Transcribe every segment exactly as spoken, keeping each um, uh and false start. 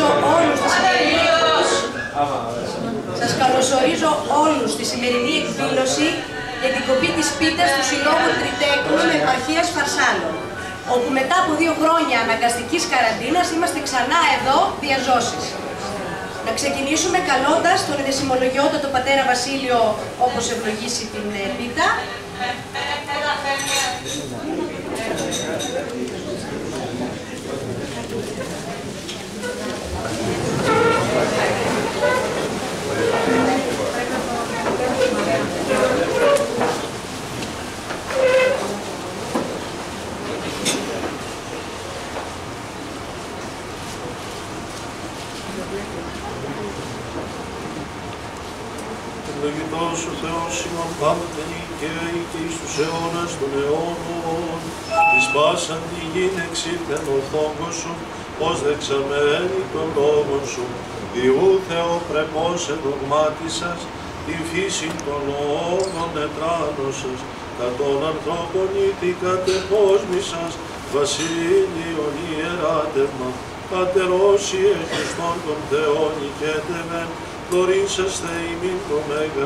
καλωσορίζω όλους στη σημερινή Σας καλωσορίζω όλους στη σημερινή εκδήλωση για την κοπή της πίτας του Συλλόγου Τριτέκνων Επαρχίας Φαρσάλων, όπου μετά από δύο χρόνια αναγκαστικής καραντίνας είμαστε ξανά εδώ διαζώσεις. Να ξεκινήσουμε καλώντας τον εδεσιμολογιότατο πατέρα Βασίλειο, όπως ευλογήσει την πίτα. Ευλογητός ο Θεός ημών πάντοτε νικαίοι και εις τους αιώνας των αιώνων, εις πάσαν τη γην εξήλθεν ορθόγκος σου, ως δεξαμένη των λόγων σου, Διού Θεοπρεπώς εδογμάτισας, την φύση των λόγων ετράνωσας, κατ' των ανθρώπων ήτι κατεπόσμησας, βασίλειον ιεράτευμα, πατερός Χριστόν των Θεών οικέτευεν, δωρήσαστε ημίν το Μέγα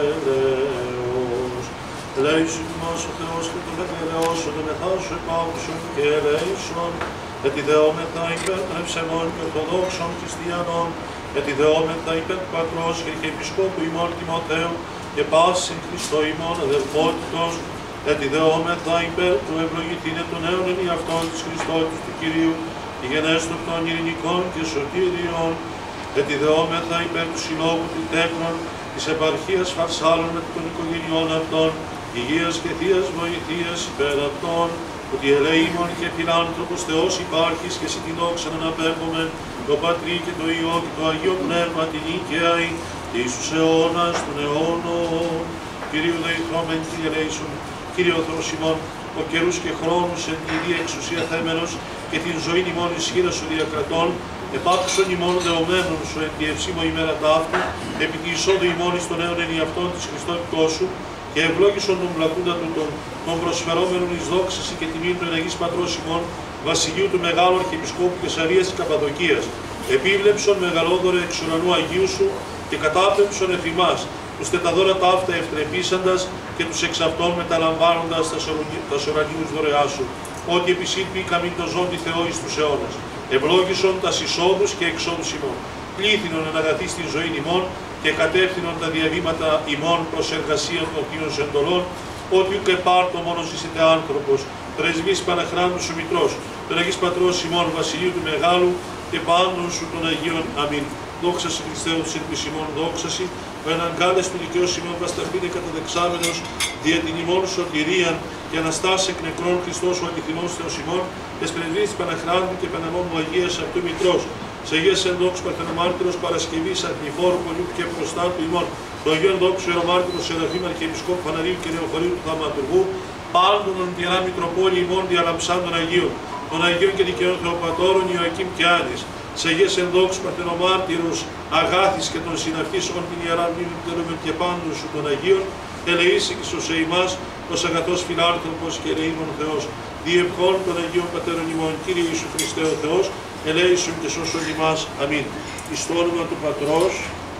Έλεος. Ελέησον ημάς ο Θεός και τον εκελεώσον, εμεθάσου επάκουσον και ελέησον, ετιδεόμεθα υπέρ των ευσεβών και ορθοδόξων χριστιανών, ετιδεόμεθα υπέρ του Πατρός και Αρχιεπισκόπου ημών Τιμοθέου και πάσιν Χριστό ημών αδελφότητος, ετιδεόμεθα υπέρ του ευλογητήνε των νέων εν αυτών της Χριστότητος του Κυρίου, η γενέστων των ειρηνικών και σωτήριων, ετιδεόμεθα υπέρ του Συλλόγου Τριτέκνων της Επαρχίας Φαρσάλων με των οικογενειών αυτών, υγείας και θείας βοηθείας υπέρ αυτών, ότι ελεήμων και φιλάνθρωπος Θεός υπάρχεις και εσύ την δόξα να αναπέμπομεν, το Πατρί και το Υιό και το Αγίο Πνεύμα την νίκαιη και εις τους αιώνας των αιώνων. Κυρίου δεηθρώμεν και ελέησον, Κύριε ο Θεός ημών, ο καιρούς και χρόνους εν τη Ίδια εξουσία θέμενος και την ζωή ημών ισχύρα σου διακρατών, επάξον ημών δεωμένων σου εν τη ευσήμω ημέρα ταύτη, επί τη εισόδου ημών εις των νέων εν αυτών της Χριστότητός σου, και ευλόγησον τον πλακούντα του των, των προσφερόμενων εις δόξαση και τιμήν του εναγής Πατρός ημών, βασιλείου του Μεγάλου Αρχιεπισκόπου Καισαρίας και Καπαδοκίας. Επίβλεψον μεγαλόδωρε εξ ουρανού Αγίου σου και κατάπεμψον εφ' ημάς, τους τεταδώρα ταύτα ευτρεπίσαντας και τους εξ αυτών μεταλαμβάνοντας τα σωρανίους δωρεά σου, ότι επισήλπη καμήν το ζώντι Θεό εις τους αιώνας. Ευλόγησον τας εισόδους και εξόδους ημών. Πλήθυνον εν αγαθή στην ζωή ημών και κατεύθυνον τα διαβήματα ημών προς εργασία των θείων εντολών, ότι ουκ επάρτο μόνο ζήσετε άνθρωπος, πρεσβής Παναχράντου σου Μητρός, τον Αγής Πατρός ημών Βασιλείου του Μεγάλου και πάντων σου των Αγίων. Αμήν. Δόξαση Χριστέ του εν ημών δόξαση, ο εναγκάλες του δικαίους ημών βασταχτήνε καταδεξάμενος, δια την ημών σωτηρίαν και αναστάσει εκ νεκρών Χριστός ο αληθινός Θεός ημών, τες πρεσβείες της Παναχράντου και Παναμόμου Αγίας αυτού Μητρός, σε Αγίας εν δόξου Παρθενομάρτυρος Παρασκευής Αρνηφόρου Πολιού και Προστάτου ημών, το Αγίον δόξου Ιερομάρτυρος Σεραφείμ Αρχιεπισκόπου Φαναρίου και Νεοχωρίου του Θαυματουργού, πάντων των Ιερά Μητροπόλη ημών διαλαμψάντων Αγίων, των Αγίων και Δικαιών Θεοπατώρων Ιωακήμ και Άνης, σε Αγίας εν δόξου Παρθενομάρτυρος Αγάθης και των συναυτής όν την Ιερά Μητροπόλη και πάντων σου των Αγίων, ελεήσει και σε ημάς, ως αγαθός φιλάνθρωπος και ελεήμων Θεός, διευχών των Αγίων Πατέρων ημών, Κύριε Ιησού Χριστέ ο Θεός, ελέησον και σώσον ημάς. Αμήν. Εις το όνομα του Πατρός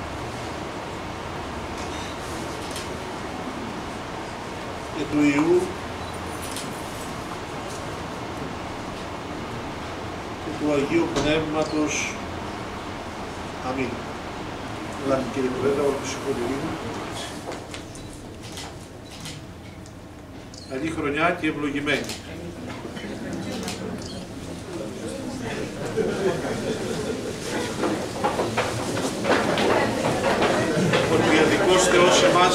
και του Υιού και του Αγίου Πνεύματος. Αμήν. Ελάτε κύριε Πρόεδρε, όλους συγχωρητήρια. Καλή χρονιά και ευλογημένη. Ο Τριαδικός Θεός εμάς,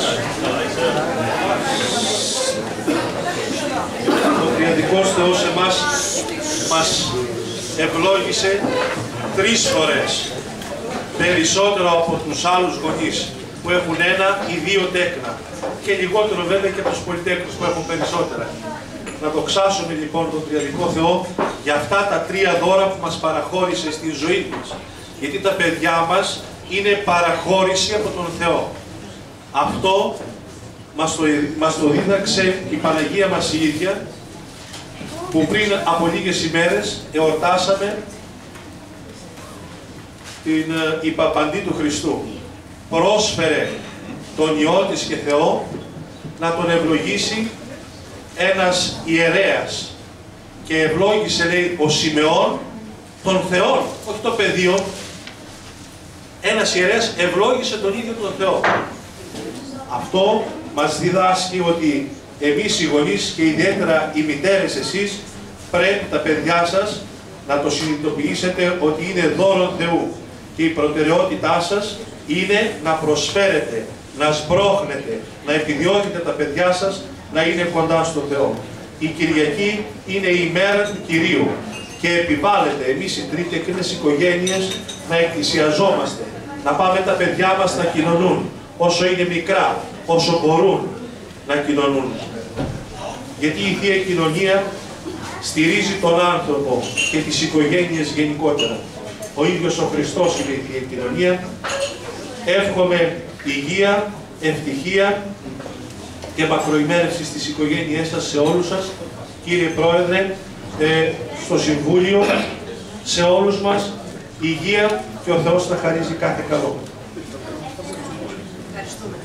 ο Τριαδικός Θεός εμάς μας ευλόγησε τρεις φορές περισσότερο από τους άλλους γονείς που έχουν ένα ή δύο τέκνα και λιγότερο βέβαια και από τους πολυτέκνους που έχουν περισσότερα. Να δοξάσουμε λοιπόν τον Τριαδικό Θεό για αυτά τα τρία δώρα που μας παραχώρησε στη ζωή μας. Γιατί τα παιδιά μας είναι παραχώρηση από τον Θεό. Αυτό μας το, μας το δίδαξε η Παναγία μας η ίδια, που πριν από λίγες ημέρες εορτάσαμε την υπαπαντή του Χριστού. Πρόσφερε τον Υιό της και Θεό να τον ευλογήσει ένας ιερέας. Και ευλόγησε, λέει, ο Σιμεών τον Θεό, όχι το πεδίο. Ένας ιερέας ευλόγησε τον ίδιο τον Θεό. Αυτό μας διδάσκει ότι εμείς οι γονείς και ιδιαίτερα οι μητέρες εσείς πρέπει τα παιδιά σας να το συνειδητοποιήσετε ότι είναι δώρο Θεού και η προτεραιότητά σας είναι να προσφέρετε, να σμπρώχνετε, να επιδιώκετε τα παιδιά σας να είναι κοντά στον Θεό. Η Κυριακή είναι η μέρα του Κυρίου και επιβάλλεται εμείς οι τρίτεκνες οικογένειες να εκκλησιαζόμαστε, να πάμε τα παιδιά μας να κοινωνούν, όσο είναι μικρά, όσο μπορούν να κοινωνούν. Γιατί η Θεία Κοινωνία στηρίζει τον άνθρωπο και τις οικογένειες γενικότερα. Ο ίδιος ο Χριστός είναι η Θεία Κοινωνία. Εύχομαι υγεία, ευτυχία και μακροημέρευση στις οικογένειές σας, σε όλους σας. Κύριε Πρόεδρε, ε, στο Συμβούλιο, σε όλους μας, υγεία και ο Θεός να χαρίζει κάθε καλό. Ευχαριστούμε.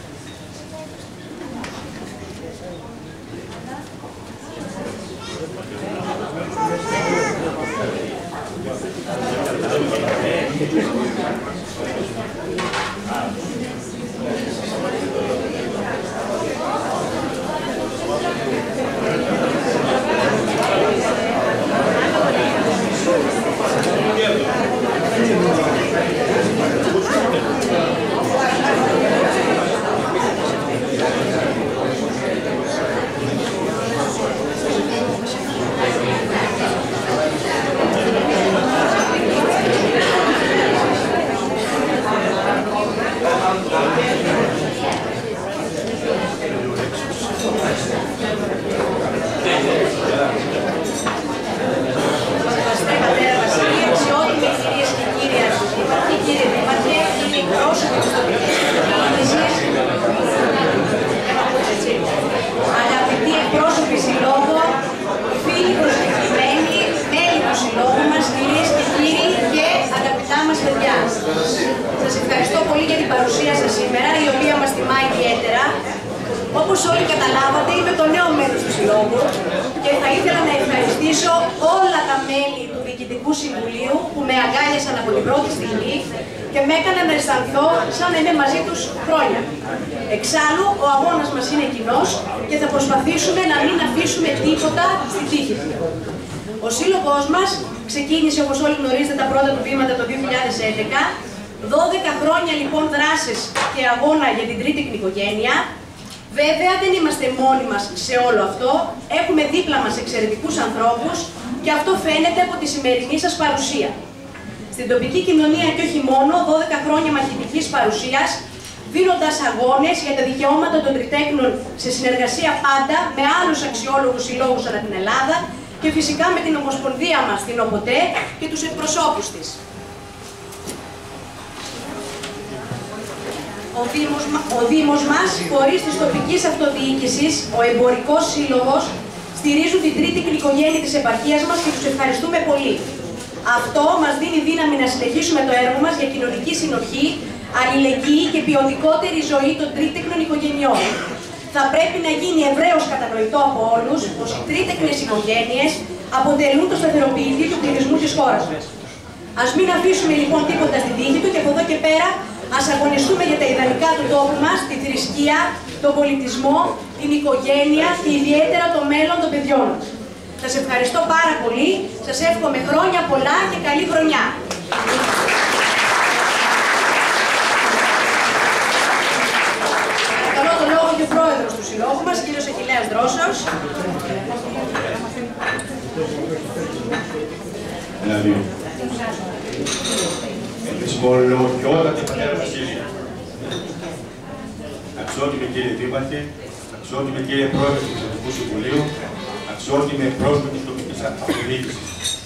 Σας ευχαριστώ πολύ για την παρουσία σας σήμερα, η οποία μας τιμά ιδιαίτερα. Όπως όλοι καταλάβατε, είμαι το νέο μέλος του Συλλόγου και θα ήθελα να ευχαριστήσω όλα τα μέλη του Διοικητικού Συμβουλίου που με αγκάλιασαν από την πρώτη στιγμή και με έκαναν να αισθανθώ σαν να είμαι μαζί τους χρόνια. Εξάλλου, ο αγώνας μας είναι κοινός και θα προσπαθήσουμε να μην αφήσουμε τίποτα στην τύχη του. Ο Σύλλογος μας ξεκίνησε, όπως όλοι γνωρίζετε, τα πρώτα του βήματα το δύο χιλιάδες έντεκα. δώδεκα χρόνια λοιπόν δράσης και αγώνα για την τρίτη οικογένεια. Βέβαια δεν είμαστε μόνοι μας σε όλο αυτό. Έχουμε δίπλα μας εξαιρετικούς ανθρώπους και αυτό φαίνεται από τη σημερινή σας παρουσία. Στην τοπική κοινωνία και όχι μόνο, δώδεκα χρόνια μαχητικής παρουσίας, δίνοντας αγώνες για τα δικαιώματα των τριτέκνων σε συνεργασία πάντα με άλλους αξιόλογους συλλόγους ανά την Ελλάδα και φυσικά με την Ομοσπονδία μας, την ΟΠΟΤΕ και τους εκπροσώπους της. Ο Δήμος, ο Δήμος μας, φορείς της τοπικής αυτοδιοίκησης, ο Εμπορικός Σύλλογος, στηρίζουν την τρίτη οικογένεια της επαρχίας μας και τους ευχαριστούμε πολύ. Αυτό μας δίνει δύναμη να συνεχίσουμε το έργο μας για κοινωνική συνοχή, αλληλεγγύη και ποιοτικότερη ζωή των τρίτεκνων οικογενειών. Θα πρέπει να γίνει ευρέως κατανοητό από όλους πως οι τρίτεκνες οικογένειες αποτελούν το σταθεροποιητή του πληθυσμού της χώρας μας. Ας μην αφήσουμε λοιπόν τίποτα στην τύχη του και από εδώ και πέρα ας αγωνιστούμε για τα ιδανικά του τόπου μας, τη θρησκεία, τον πολιτισμό, την οικογένεια και ιδιαίτερα το μέλλον των παιδιών μας. Σας ευχαριστώ πάρα πολύ, σας εύχομαι χρόνια πολλά και καλή χρονιά. Παρακαλώ τον λόγο και ο πρόεδρος του Συλλόγου μας, κύριος Αχιλλέας Δρόσος. Εξμολογιότατη πατέρα Βασίλη, αξιότιμη κύριε Δήμαρχε, αξιότιμη κύριε Πρόεδρε του Διοικητικού Συμβουλίου, αξιότιμοι εκπρόσωποι της τοπικής αυτοδιοίκησης,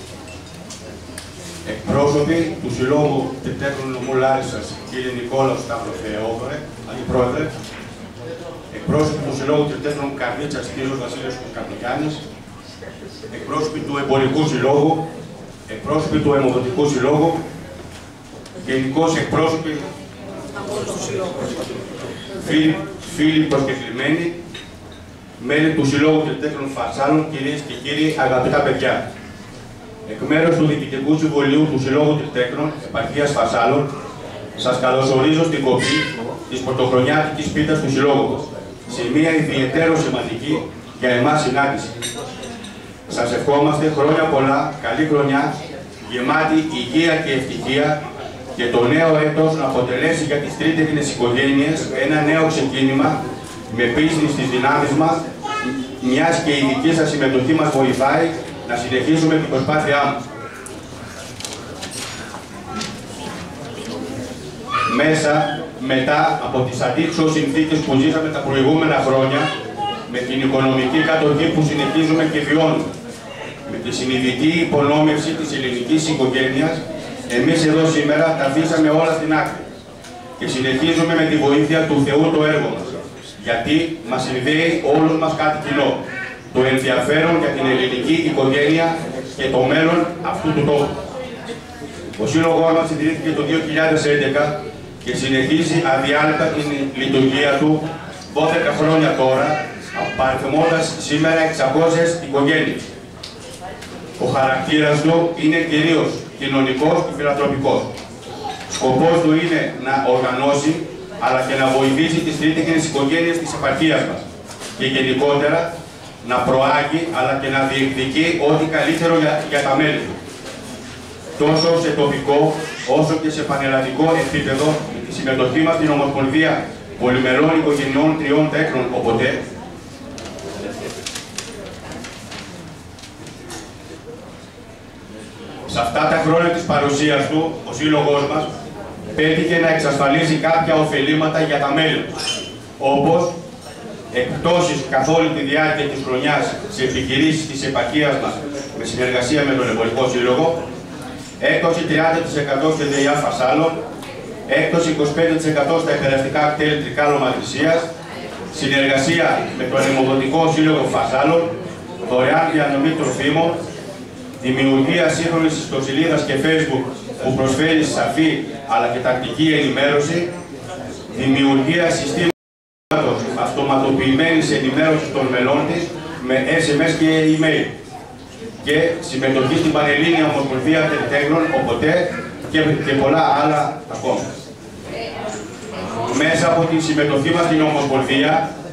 εκπρόσωποι του Συλλόγου Τριτέκνων Νομού Λάρισσας, κύριε Νικόλαο Σταυροφεόδωρε, αντιπρόεδρε, εκπρόσωποι του Συλλόγου Τριτέκνων Καρδίτσας, κύριος Βασίλειος Καπνικάνης, εκπρόσωποι του Εμπορικού Συλλόγου, εκπρόσωποι του Αιμοδοτικού Συλλόγου, γενικώς εκπρόσωποι, φίλοι, φίλοι προσκεκλημένοι, μέλη του Συλλόγου Τελετέχνων Φαρσάλων, κυρίες και κύριοι, αγαπητά παιδιά. Εκ μέρους του Διοικητικού Συμβουλίου του Συλλόγου Τελετέχνων Επαρχίας Φαρσάλων, σας καλωσορίζω στην κοπή της πρωτοχρονιάτικης πίτας του Συλλόγου, σε μια ιδιαιτέρως σημαντική για εμάς συνάντηση. Σας ευχόμαστε χρόνια πολλά, καλή χρονιά, γεμάτη υγεία και ευτυχία, και το νέο έτος να αποτελέσει για τις τρίτεχνες οικογένειες ένα νέο ξεκίνημα με πίστη στις δυνάμεις μας, μιας και η δική σας συμμετοχή μας βοηθάει να συνεχίσουμε την προσπάθειά μας. Μέσα, μετά από τις αντίξωες συνθήκες που ζήσαμε τα προηγούμενα χρόνια, με την οικονομική κατοχή που συνεχίζουμε και βιώνουμε, με τη συνειδητή υπονόμευση της ελληνικής οικογένειας, εμείς εδώ σήμερα τα αφήσαμε όλα στην άκρη και συνεχίζουμε με τη βοήθεια του Θεού το έργο μας, γιατί μας συνδέει όλους μας κάτι κοινό, το ενδιαφέρον για την ελληνική οικογένεια και το μέλλον αυτού του τόπου. Ο Σύλλογος μας ιδρύθηκε το δύο χιλιάδες έντεκα και συνεχίζει αδιάλειπτα την λειτουργία του δώδεκα χρόνια τώρα, παριθμώντας σήμερα εξακόσιες οικογένειες. Ο χαρακτήρας του είναι κυρίως κοινωνικός και φιλανθρωπικός. Σκοπός του είναι να οργανώσει, αλλά και να βοηθήσει τις τρίτεχνες οικογένειες της επαρχίας μας και γενικότερα να προάγει, αλλά και να διεκδικεί ό,τι καλύτερο για, για τα μέλη του. Τόσο σε τοπικό, όσο και σε πανελλαδικό επίπεδο, με τη συμμετοχή μας στην Ομοσπονδία Πολυμελών Οικογενειών Τριών Τέκνων, οπότε, σε αυτά τα χρόνια της παρουσίας του, ο Σύλλογος μας πέτυχε να εξασφαλίσει κάποια ωφελήματα για τα μέλη του, όπως εκπτώσεις καθ' όλη τη διάρκεια της χρονιάς σε επιχειρήσεις της επαρχίας μας με συνεργασία με τον Εμπορικό Σύλλογο, έκπτωση τριάντα τοις εκατό στο ΔΕΙΑ Φαρσάλων, έκπτωση είκοσι πέντε τοις εκατό στα εκπαιδευτικά κτέλη Τρικάλων Μαδρησίας, συνεργασία με τον Αιμοδοτικό Σύλλογο Φαρσάλων, δωρεάν διανομή τροφίμων, δημιουργία σύγχρονης ιστοσελίδας και Facebook που προσφέρει σαφή αλλά και τακτική ενημέρωση, δημιουργία συστήματος αυτοματοποιημένης ενημέρωσης των μελών της με ες εμ ες και email και συμμετοχή στην Πανελλήνια Ομοσπονδία Τελετέχνων, οπότε και, και πολλά άλλα ακόμα. Μέσα από τη συμμετοχή μας στην Ομοσπονδία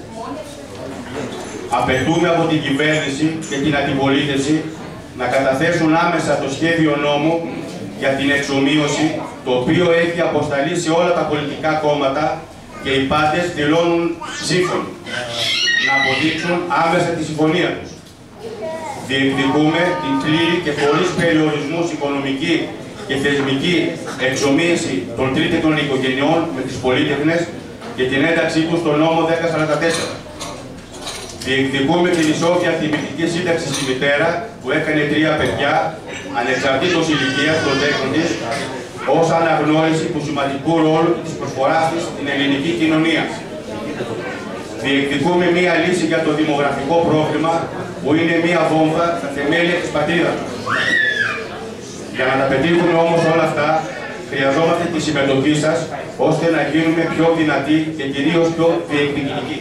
απαιτούμε από την κυβέρνηση και την αντιπολίτευση να καταθέσουν άμεσα το σχέδιο νόμου για την εξομοίωση, το οποίο έχει αποσταλεί σε όλα τα πολιτικά κόμματα και οι πάντες δηλώνουν σύμφωνοι να αποδείξουν άμεσα τη συμφωνία τους. Διεκδικούμε την πλήρη και χωρίς περιορισμούς οικονομική και θεσμική εξομοίωση των τρίτεχνων οικογενειών με τις πολίτεχνες και την ένταξή τους στο νόμο δέκα σαράντα τέσσερα. Διεκδικούμε την ισόβια τιμητική σύνταξη στη μητέρα που έκανε τρία παιδιά, ανεξαρτήτως ηλικίας των τέκνων της, ως αναγνώριση του σημαντικού ρόλου και της προσφοράς της στην ελληνική κοινωνία. Διεκδικούμε μία λύση για το δημογραφικό πρόβλημα που είναι μία βόμβα στα θεμέλια της πατρίδας μας. Για να τα πετύχουμε όμως όλα αυτά, χρειαζόμαστε τη συμμετοχή σας, ώστε να γίνουμε πιο δυνατοί και κυρίως πιο διεκδικητικοί.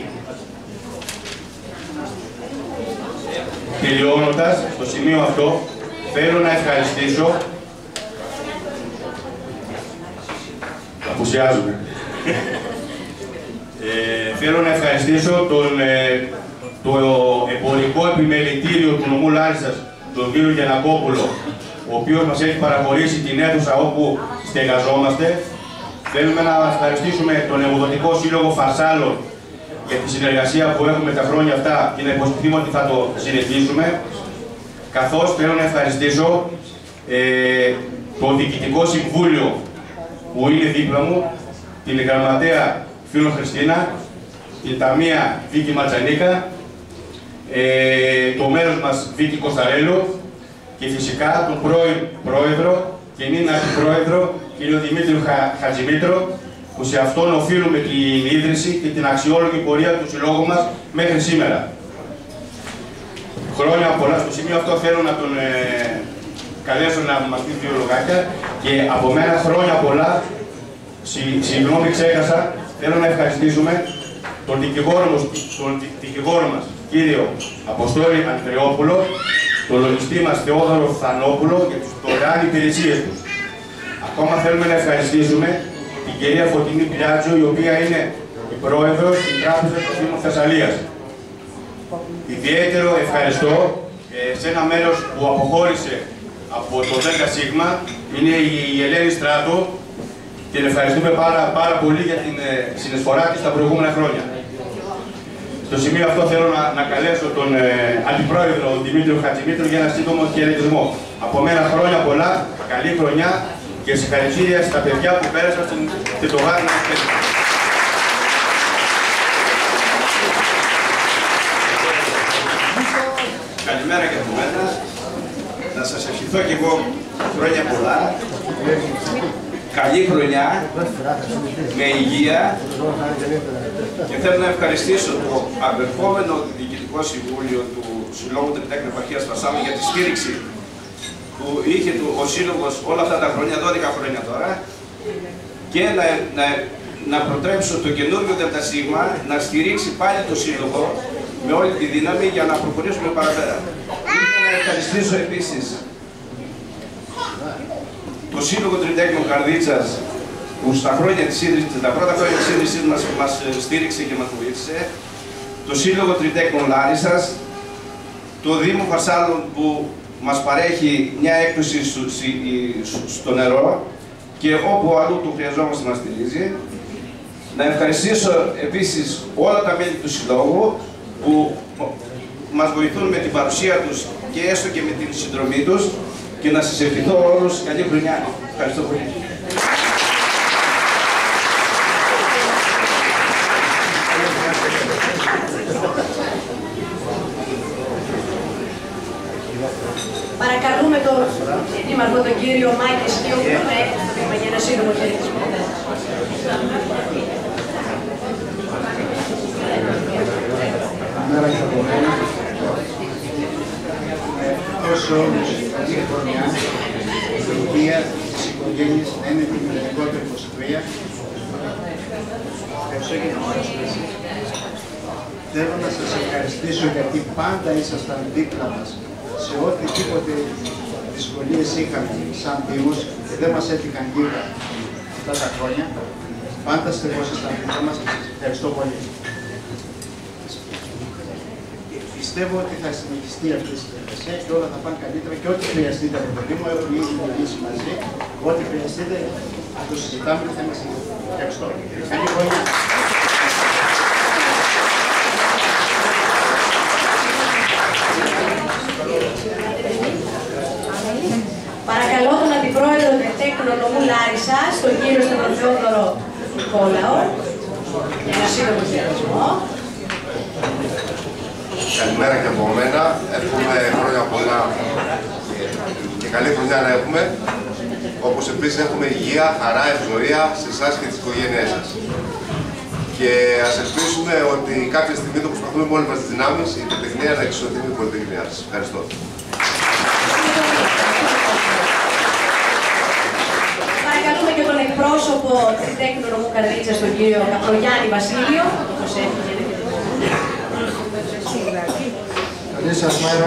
Τελειώνοντας, στο σημείο αυτό, θέλω να ευχαριστήσω... Απουσιάζουμε. ε, θέλω να ευχαριστήσω τον, ε, το εμπορικό επιμελητήριο του νομού Λάρισσας, τον κύριο Γιαννακόπουλο, ο οποίος μας έχει παραχωρήσει την αίθουσα όπου στεγαζόμαστε. Θέλουμε να ευχαριστήσουμε τον Αιμοδοτικό Σύλλογο Φαρσάλων για τη συνεργασία που έχουμε τα χρόνια αυτά και να υποσχεθούμε ότι θα το συνεχίσουμε. Καθώς θέλω να ευχαριστήσω ε, το Διοικητικό Συμβούλιο που είναι δίπλα μου, την Γραμματέα Φίλο Χριστίνα, την Ταμεία Βίκη Ματζανίκα, ε, το μέρος μας Βίκη Κωνσταρέλο και φυσικά τον πρώην Πρόεδρο και νυν Αντιπρόεδρο κ. Δημήτριο Χα, Χατζημήτρο, που σε αυτόν οφείλουμε την ίδρυση και την αξιόλογη πορεία του συλλόγου μας μέχρι σήμερα. Χρόνια πολλά. Στο σημείο αυτό θέλω να τον ε, καλέσω να μας πει δύο λογάκια και από μένα χρόνια πολλά, συγγνώμη ξέχασα, θέλω να ευχαριστήσουμε τον δικηγόρο μας, τον δικηγόρο μας κύριο Αποστόλη Αντρεόπουλο, τον λογιστή μας Θεόδωρο Φθανόπουλο για τις δωρεάν υπηρεσίες τους. Ακόμα θέλουμε να ευχαριστήσουμε την κυρία Φωτεινή Πλιάτζο, η οποία είναι η πρόεδρος της Τράπεζας του Δήμου Θεσσαλίας. Ιδιαίτερο ευχαριστώ ε, σε ένα μέλος που αποχώρησε από το ΔΣ, είναι η Ελένη Στράτο, και την ευχαριστούμε πάρα, πάρα πολύ για την ε, συνεισφορά της τα προηγούμενα χρόνια. Στο σημείο αυτό θέλω να, να καλέσω τον ε, Αντιπρόεδρο Δημήτριο Χατζημήτρου για ένα σύντομο χαιρετισμό. Από μένα χρόνια πολλά, καλή χρονιά και συγχαρητήρια στα παιδιά που πέρασαν στην Τετογάρνα. Καλημέρα και από μένα. Να σας ευχηθώ και εγώ χρόνια πολλά. Καλή χρονιά, με υγεία, και θέλω να ευχαριστήσω το απερχόμενο Διοικητικό Συμβούλιο του Συλλόγου Τριτέκνου Επαρχίας Φαρσάλων για τη στήριξη που είχε ο Σύλλογος όλα αυτά τα χρόνια, δώδεκα χρόνια τώρα, και να, να, να προτρέψω το καινούργιο ΔΣ να στηρίξει πάλι το Σύλλογο με όλη τη δύναμη για να προχωρήσουμε παραπέρα. Ήθελα να ευχαριστήσω επίσης το Σύλλογο Τριτέκνων Καρδίτσας, που στα, χρόνια της ίδρυσης, τα πρώτα χρόνια της ίδρυσης μας, μας στήριξε και μας βοήθησε, το Σύλλογο Τριτέκνων Λάρισσας, το Δήμο Φαρσάλων που μας παρέχει μια έκπτωση στο, στο νερό και όπου αλλού το χρειαζόμαστε να στηρίζει. Να ευχαριστήσω επίσης όλα τα μέλη του Συλλόγου που μας βοηθούν με την παρουσία τους και έστω και με την συνδρομή τους, και να σας ευχηθώ όλους καλή χρονιά. Ευχαριστώ πολύ. Παρακαλούμε τον Δήμαρχο, τον κύριο Μάκη Σκιόπουλο, να έρθει στο βήμα για ένα σύντομο χαιρετισμό. Καλημέρα και από μένα. Όσο όλους καλή χρονιά, η υγεία της οικογένειας να είναι την λιγότερη είκοσι τρία. Ευχαριστώ για την πρόσκληση. Θέλω να σας ευχαριστήσω γιατί πάντα ήσασταν δίπλα μας σε οτιδήποτε δυσκολίες είχαμε σαν Δήμος και δεν μας έφυγαν λίγα αυτά τα χρόνια. Πάντα στεγόσασταν δίπλα μας και σας ευχαριστώ πολύ. Πιστεύω ότι θα συνεχιστεί αυτή η συνεργασία και όλα θα πάνε καλύτερα και ό,τι χρειαστείτε από το Δήμο, έχουμε ήδη μιλήσει μαζί. Ό,τι χρειαστείτε θα το συζητάμε και θα είμαστε. Ευχαριστώ. Καλή χρονιά. Παρακαλώ τον Αντιπρόεδρο Τριτέκνου Νομού Λάρισσας, τον κύριο Σταυροθεόδωρο Νικόλαο, για ένα σύντομο χαιρετισμό. Καλημέρα και από μένα. Εύχομαι χρόνια πολλά και καλή χρονιά να έχουμε. Όπως επίσης έχουμε υγεία, χαρά, ευζοία σε εσάς και τις οικογένειές σας. Και ας ελπίσουμε ότι κάποια στιγμή το προσπαθούμε με όλες μας τις δυνάμεις η Πολυτεχνία να εξισωθεί με την Πολυτεχνία σας. Ευχαριστώ. Παρακαλούμε και τον εκπρόσωπο Τριτέκνου Νομού Καρδίτσας, τον κύριο Καπρογιάννη Βασίλειο, όπως έφυγε. Καλή σας μέρα.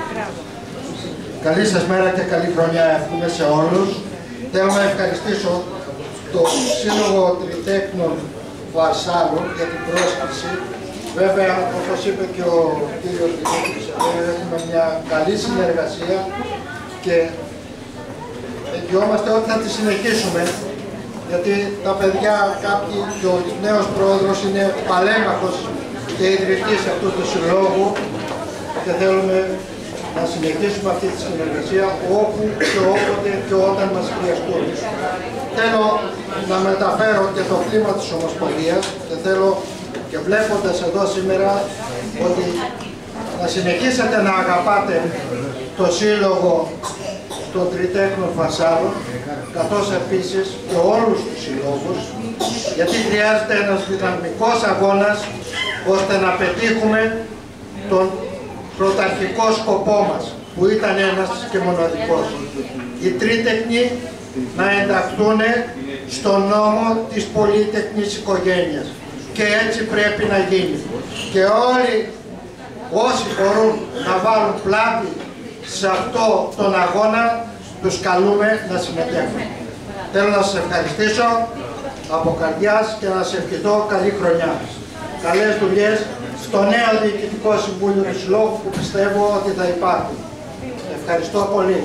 Καλή σας μέρα και καλή χρονιά εύχομαι σε όλους. Θέλω να ευχαριστήσω το Σύλλογο Τριτέκνων Φαρσάλων για την πρόσκληση. Βέβαια, όπως είπε και ο κύριος Δημήτρης, έχουμε μια καλή συνεργασία και εγγυόμαστε ότι θα τη συνεχίσουμε. Γιατί τα παιδιά, κάποιοι και ο νέος πρόεδρος είναι παλέμαχος και ιδρυτής αυτού του συλλόγου και θέλουμε να συνεχίσουμε αυτή τη συνεργασία όπου και όποτε και όταν μας χρειαστούν. Θέλω να μεταφέρω και το κλίμα της Ομοσπονδίας και θέλω και βλέποντας εδώ σήμερα ότι να συνεχίσετε να αγαπάτε το Σύλλογο των Τριτέκνων Φαρσάλων καθώς επίσης και όλους τους συλλόγους, γιατί χρειάζεται ένας δυναμικός αγώνας ώστε να πετύχουμε τον πρωταρχικό σκοπό μας. που ήταν ένας και μοναδικός. Οι τρίτεκνοι να ενταχθούν στον νόμο της πολύτεκνης οικογένειας. Και έτσι πρέπει να γίνει. Και όλοι όσοι μπορούν να βάλουν πλάτη σε αυτό τον αγώνα, τους καλούμε να συμμετέχουν. Θέλω να σας ευχαριστήσω από καρδιάς και να σας ευχηθώ καλή χρονιά. Καλές δουλειές στο νέο Διοικητικό Συμβούλιο του Συλλόγου που πιστεύω ότι θα υπάρχουν. Ευχαριστώ πολύ.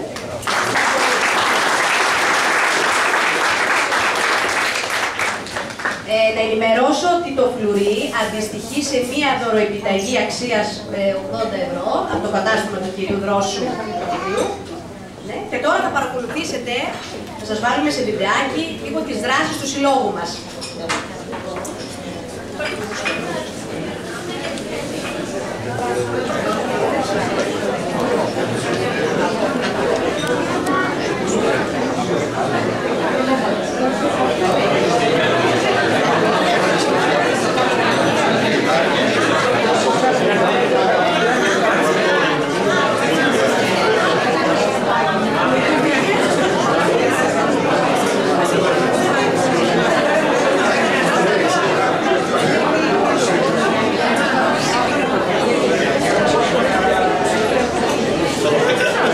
Ε, να ενημερώσω ότι το φλουρί αντιστοιχεί σε μία δωροεπιταγή αξίας ε, ογδόντα ευρώ από το κατάστημα του κυρίου Δρόσου. Ναι. Και τώρα θα παρακολουθήσετε, θα σας βάλουμε σε βιντεάκι λίγο τις δράσεις του συλλόγου μας. Θα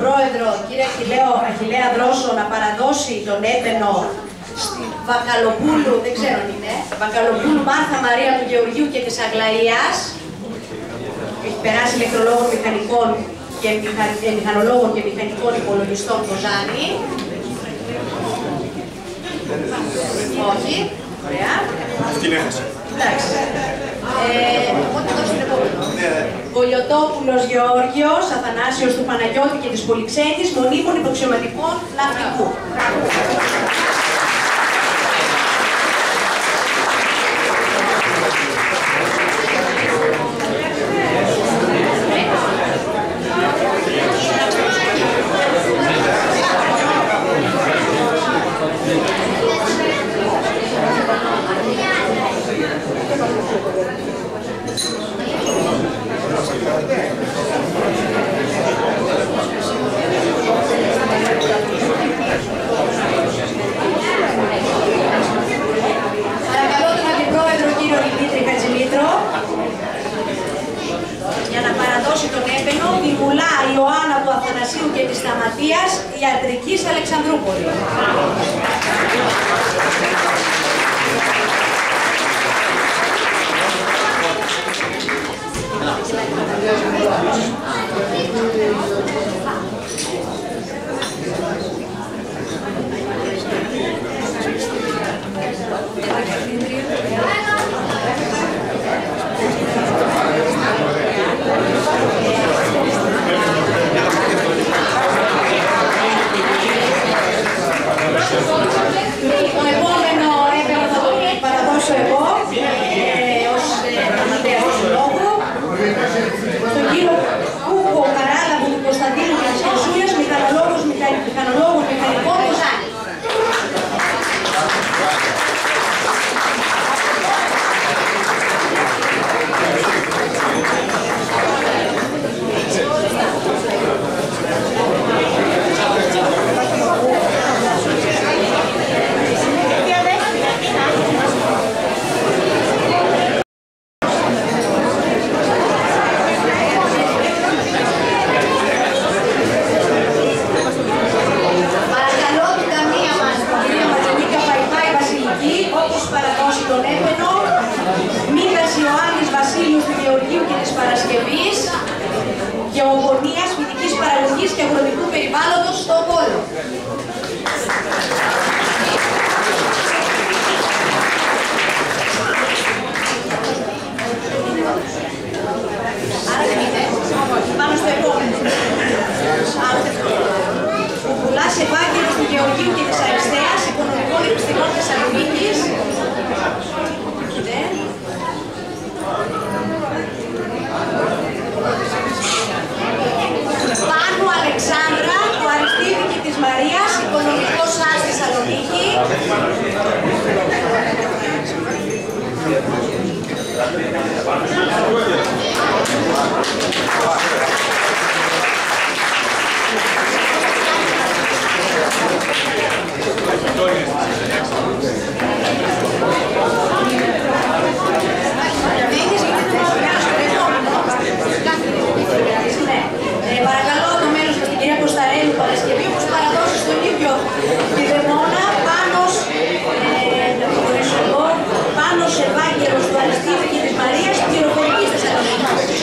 πρόεδρο, κύριε Αχιλλέο, Αχιλλέα Δρόσο, να παραδώσει τον έπαινο στη Βακαλοπούλου, δεν ξέρω αν είναι, Βακαλοπούλου Μάρθα Μαρία του Γεωργίου και της Αγλαΐας. Έχει περάσει ηλεκτρολόγων μηχανικών και μηχα... μηχανολόγων και μηχανικών υπολογιστών Κοζάνη. Όχι. Ωραία. Αυτή είναι έχασε. Εντάξει. Οπότε εδώ στην επόμενο. Κολιοτόπουλος Γεώργιος, Αθανάσιος του Παναγιώτη και της Πολυξένης, μονίμων υποξιωματικών ναυτικού. Παρακαλώ τον Αντιπρόεδρο κύριο Δημήτρη Χατζημήτρο για να παραδώσει τον έπαινο τη Μουλά Ιωάννα του Αθανασίου και της Σταματίας Ιατρικής Αλεξανδρούπολη. Το επόμενο έπαινο θα το παραδώσω εγώ ε, ως γραμματέας του Συλλόγου στον κύριο Κούκο Καράλαβου του Κωνσταντίνου και της Κοσούλιας, μηχανολόγος μηχανικών Κοζάνη. Γεωγονίας, φυτικής παραγωγής και αγροτικού περιβάλλοντος στο Βόλο. Άρα δεν είναι. Πάμε στο επόμενο. Ο Πουλάς Ευάγγελος του Γεωργίου και της Αριστείας, Οικονομικών Επιστημών Θεσσαλονίκης. Πάνου Αλεξάνδρα, του Αριστίδη και της Μαρίας, Οικονομικός ΣΑΣ Θεσσαλονίκη. Ε, παρακαλώ το μέλος μας την κυρία Κωνσταρέλου Παρασκευή όπως παραδώσει στον ίδιο τη Δεμόνα Πάνος ε, Πάνος Ευάγγελος του Αριστίδη και της Μαρίας πληροφορικής Θεσσαλονίκης.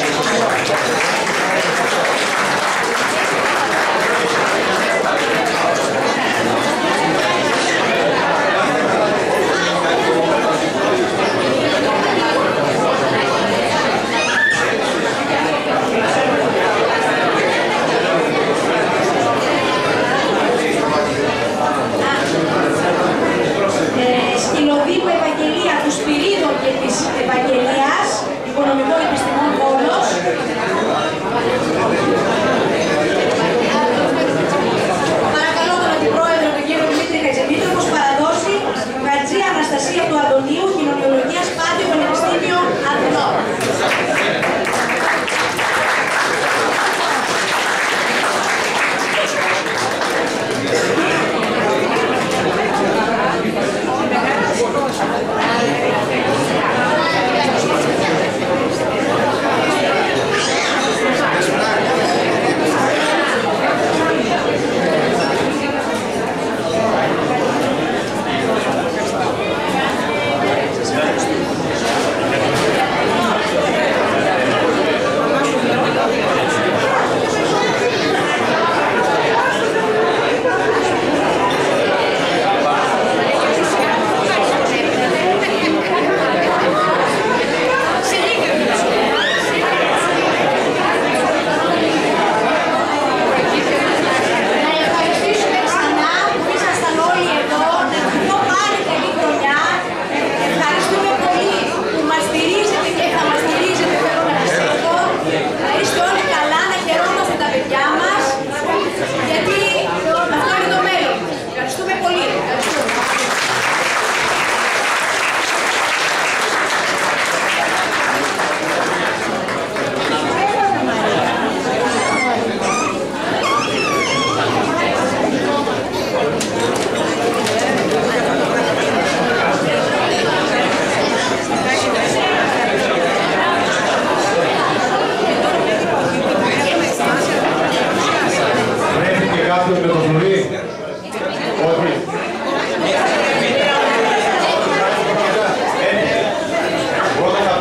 Σκυλοδίπου Ευαγγελία του Σπυρίδων και της Ευαγγελίας, Οικονομικών Επιστημών Βόλος. Παρακαλώ τον Αντιπρόεδρο, τον κύριο Δημήτρη Χατζημήτρο, όπως παραδώσει Χατζή Αναστασία του Αντωνίου, Κοινωνιολογίας Πάντιο Πανεπιστήμιο Αθηνών.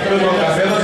τον καφέ